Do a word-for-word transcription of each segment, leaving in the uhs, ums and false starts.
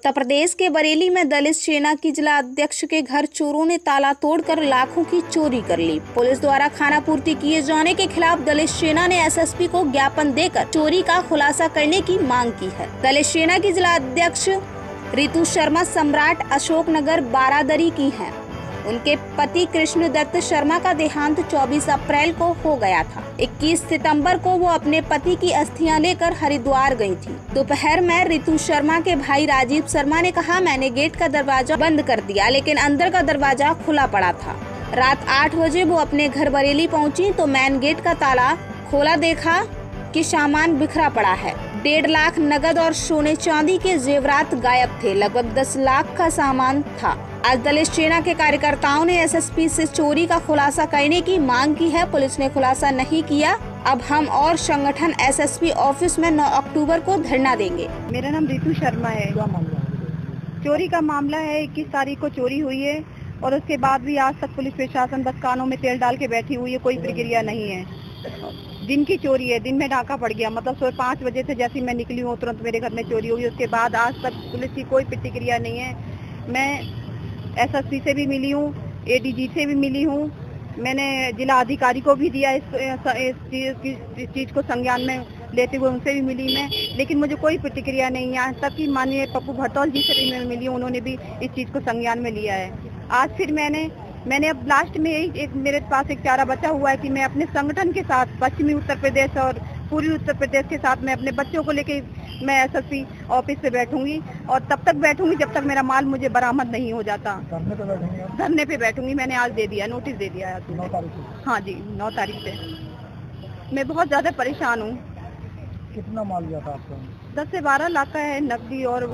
उत्तर प्रदेश के बरेली में दलित सेना की जिला अध्यक्ष के घर चोरों ने ताला तोड़कर लाखों की चोरी कर ली। पुलिस द्वारा खाना पूर्ति किए जाने के खिलाफ दलित सेना ने एसएसपी को ज्ञापन देकर चोरी का खुलासा करने की मांग की है। दलित सेना की जिला अध्यक्ष रितु शर्मा सम्राट अशोकनगर बारादरी की हैं। उनके पति कृष्ण दत्त शर्मा का देहांत चौबीस अप्रैल को हो गया था। इक्कीस सितंबर को वो अपने पति की अस्थियां लेकर हरिद्वार गई थी। दोपहर में रितु शर्मा के भाई राजीव शर्मा ने कहा, मैंने गेट का दरवाजा बंद कर दिया लेकिन अंदर का दरवाजा खुला पड़ा था। रात आठ बजे वो अपने घर बरेली पहुंची तो मेन गेट का ताला खोला, देखा कि सामान बिखरा पड़ा है। डेढ़ लाख नगद और सोने चांदी के जेवरात गायब थे। लगभग दस लाख का सामान था। आज दलित सेना के कार्यकर्ताओं ने एसएसपी से चोरी का खुलासा करने की मांग की है। पुलिस ने खुलासा नहीं किया। अब हम और संगठन एसएसपी ऑफिस में नौ अक्टूबर को धरना देंगे। मेरा नाम रितु शर्मा है। चोरी का मामला है, इक्कीस तारीख को चोरी हुई है और उसके बाद भी आज तक पुलिस प्रशासन बस कानों में तेल डाल के बैठी हुई है, कोई प्रक्रिया नहीं है। दिन की चोरी है, दिन में डाका पड़ गया, मतलब सुबह पाँच बजे से जैसे मैं निकली हूँ तुरंत मेरे घर में चोरी हुई। उसके बाद आज तक पुलिस की कोई प्रतिक्रिया नहीं है। मैं एसएसपी से भी मिली हूँ, एडीजी से भी मिली हूँ, मैंने जिला अधिकारी को भी दिया इस, इस, इस चीज को संज्ञान में लेते हुए, उनसे भी मिली मैं, लेकिन मुझे कोई प्रतिक्रिया नहीं है। यहाँ तक कि माननीय पप्पू भटौल जी से भी मैं मिली हूँ, उन्होंने भी इस चीज को संज्ञान में लिया है। आज फिर मैंने मैंने अब लास्ट में एक, एक मेरे पास एक चारा बचा हुआ है कि मैं अपने संगठन के साथ पश्चिमी उत्तर प्रदेश और पूर्वी उत्तर प्रदेश के साथ मैं अपने बच्चों को लेके मैं एसएसपी ऑफिस पे बैठूंगी और तब तक बैठूंगी जब तक मेरा माल मुझे बरामद नहीं हो जाता। धरने पे बैठूंगी धरने पे बैठूंगी मैंने आज दे दिया, नोटिस दे दिया है नौ तारीख से। हाँ जी, नौ तारीख से। मैं बहुत ज्यादा परेशान हूँ। कितना माल गया था आपको? दस से बारह लाख का है नकदी। और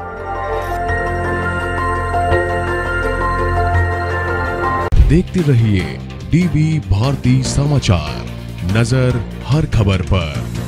देखते रहिए डीबी भारती समाचार, नजर हर खबर पर।